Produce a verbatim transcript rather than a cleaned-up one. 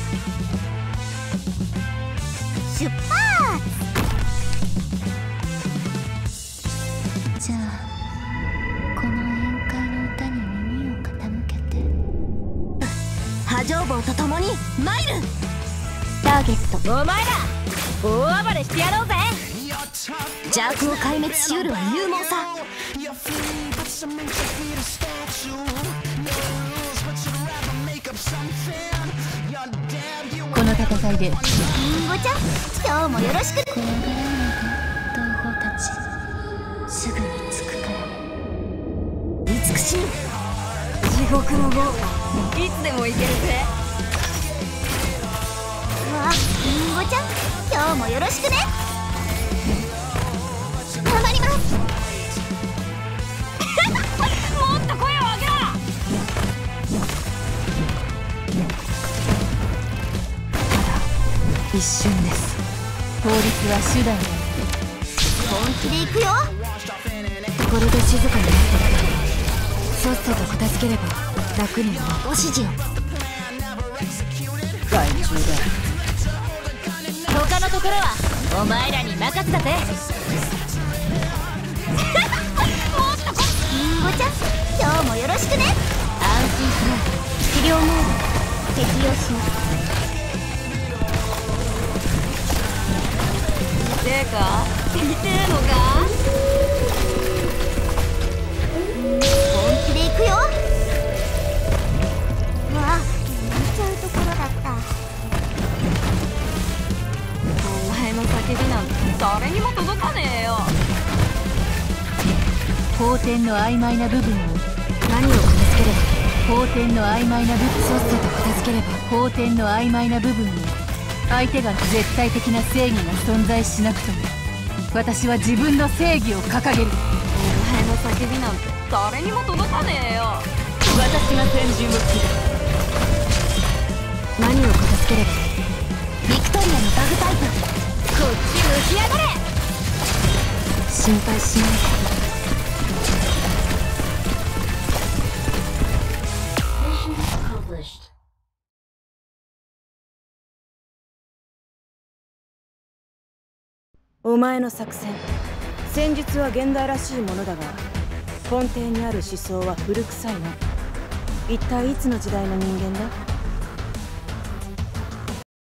出発。じゃあこの宴会の歌に耳を傾けて。 波状棒と共に参る。 ターゲットお前ら大暴れしてやろうぜ。邪悪を壊滅しうるは勇猛さ。 この戦いでりんごちゃん、今日もよろしく。怖がらないで同胞たち、すぐに着くから。 慈しみ地獄の豪華、いつでも行けるぜ。 うわ、りんごちゃん、今日もよろしくね。頑張ります。 もっと声を上げろ。 一瞬です。法律は手段に本気で行くよ。 これで静かになってさっさと片付ければ楽になる。 ご指示を。 害虫だ。 他のところはお前らに任せたぜ。 りんごちゃん、今日もよろしくね。 安心しない。 治療モード適用します。 てか見てえのか。 本気で行くよ。うわ、寝ちゃうところだった。 お前の叫びなんて誰にも届かねえよ。 法典の曖昧な部分を何を片付ければ。 法典の曖昧な部分さっさと片付ければ法典の曖昧な部分を相手が絶対的な正義が存在しなくとも私は自分の正義を掲げる。 お前の叫びなんて誰にも届かねえよ。 私が先陣を切る。 何を片付ければ。 ビクトリアのバグタイプ。 こっち向きやがれ。心配しないで。 お前の作戦、戦術は現代らしいものだが根底にある思想は古臭いな。一体いつの時代の人間だ。